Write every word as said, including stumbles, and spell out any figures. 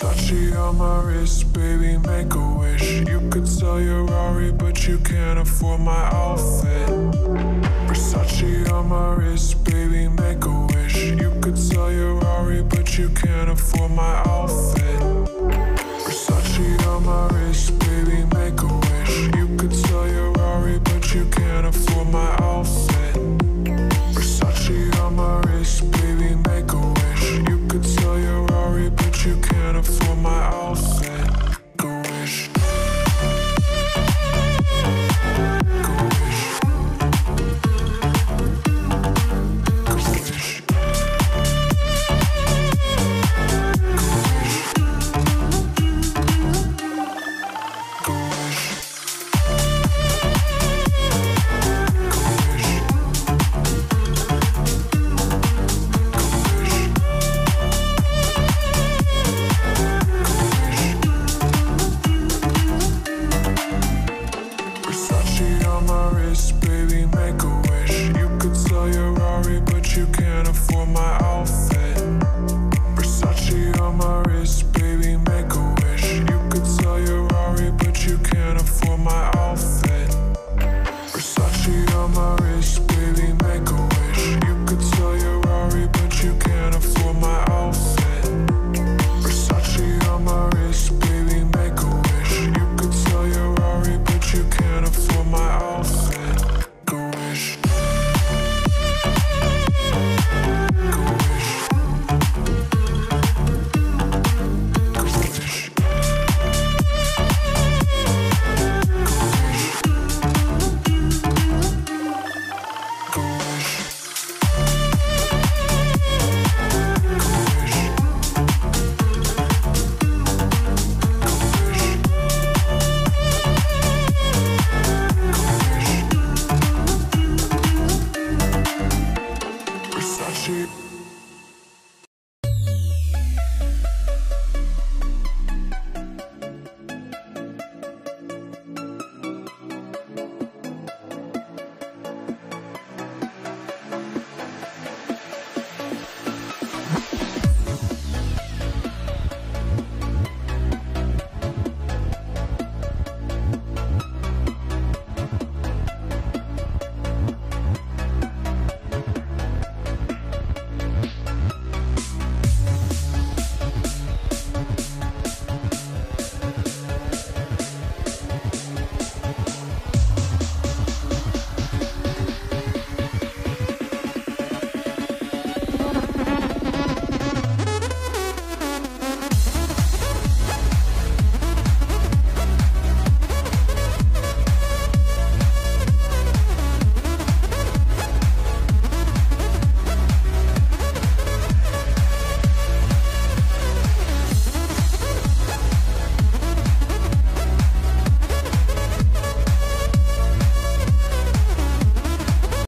Versace on my wrist, baby, make a wish. You could sell your Rari, but you can't afford my outfit. Versace on my wrist, baby, make a wish. You could sell your Rari, but you can't afford my outfit. Versace on my wrist, baby, make a wish. You could sell your Rari, but you can't afford my outfit. Versace on my wrist, baby, make a wish. You could sell your Rari, but you can't afford my outfit.